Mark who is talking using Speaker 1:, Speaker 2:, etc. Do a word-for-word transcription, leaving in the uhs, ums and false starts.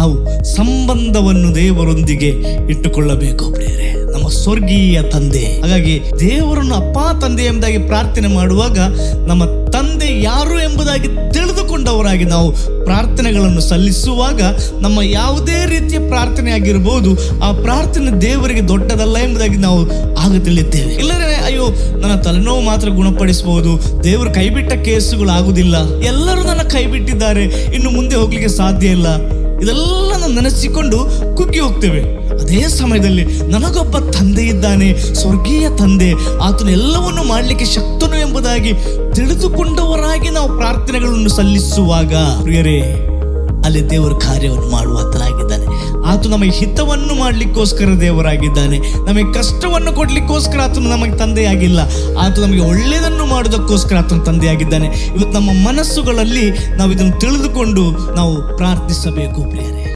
Speaker 1: ನಾವು ಸಂಬಂಧವನ್ನು ದೇವರೊಂದಿಗೆ ಇಟ್ಟುಕೊಳ್ಳಬೇಕು ಪ್ರಿಯರೇ, ನಮ್ಮ ಸ್ವರ್ಗೀಯ ತಂದೆ. ಹಾಗಾಗಿ ದೇವರನ್ನು ಅಪ್ಪ ತಂದೆ ಎಂಬುದಾಗಿ ಪ್ರಾರ್ಥನೆ ಮಾಡುವಾಗ ನಮ್ಮ ತಂದೆ ಯಾರು ಎಂಬುದಾಗಿ ತಿಳಿದುಕೊಂಡವರಾಗಿ ನಾವು ಪ್ರಾರ್ಥನೆಗಳನ್ನು ಸಲ್ಲಿಸುವಾಗ ನಮ್ಮ ಯಾವುದೇ ರೀತಿಯ ಪ್ರಾರ್ಥನೆ ಆಗಿರ್ಬೋದು, ಆ ಪ್ರಾರ್ಥನೆ ದೇವರಿಗೆ ದೊಡ್ಡದಲ್ಲ ಎಂಬುದಾಗಿ ನಾವು ಆಗ ತಿಳಿದ್ದೇವೆ. ಇಲ್ಲದ್ರೆ ಅಯ್ಯೋ ನನ್ನ ತಲೆನೋವು ಮಾತ್ರ ಗುಣಪಡಿಸಬಹುದು, ದೇವರು ಕೈಬಿಟ್ಟ ಕೇಸುಗಳು ಆಗುವುದಿಲ್ಲ, ಎಲ್ಲರೂ ನನ್ನ ಕೈ ಬಿಟ್ಟಿದ್ದಾರೆ, ಇನ್ನು ಮುಂದೆ ಹೋಗ್ಲಿಕ್ಕೆ ಸಾಧ್ಯ ಇಲ್ಲ, ಇದೆಲ್ಲ ನಾವು ನೆನೆಸಿಕೊಂಡು ಕುಗ್ಗಿ ಹೋಗ್ತೇವೆ. ಅದೇ ಸಮಯದಲ್ಲಿ ನನಗೊಬ್ಬ ತಂದೆ ಇದ್ದಾನೆ, ಸ್ವರ್ಗೀಯ ತಂದೆ, ಆತನು ಎಲ್ಲವನ್ನು ಮಾಡಲಿಕ್ಕೆ ಶಕ್ತನು ಎಂಬುದಾಗಿ ತಿಳಿದುಕೊಂಡವರಾಗಿ ನಾವು ಪ್ರಾರ್ಥನೆಗಳನ್ನು ಸಲ್ಲಿಸುವಾಗ ಪ್ರಿಯರೇ, ಅಲ್ಲಿ ದೇವರ ಕಾರ್ಯವನ್ನು ಮಾಡುವಾತನಾಗಿದ್ದಾನೆ. ಆತ ನಮಗೆ ಹಿತವನ್ನು ಮಾಡಲಿಕ್ಕೋಸ್ಕರ ದೇವರಾಗಿದ್ದಾನೆ, ನಮಗೆ ಕಷ್ಟವನ್ನು ಕೊಡ್ಲಿಕ್ಕೋಸ್ಕರ ಆತನು ನಮಗೆ ತಂದೆಯಾಗಿಲ್ಲ, ಆತ ನಮಗೆ ಒಳ್ಳೆಯದನ್ನು ಮಾಡೋದಕ್ಕೋಸ್ಕರ ಆತನು ತಂದೆಯಾಗಿದ್ದಾನೆ. ಇವತ್ತು ನಮ್ಮ ಮನಸ್ಸುಗಳಲ್ಲಿ ನಾವು ಇದನ್ನು ತಿಳಿದುಕೊಂಡು ನಾವು ಪ್ರಾರ್ಥಿಸಬೇಕು ಪ್ರಿಯರೇ.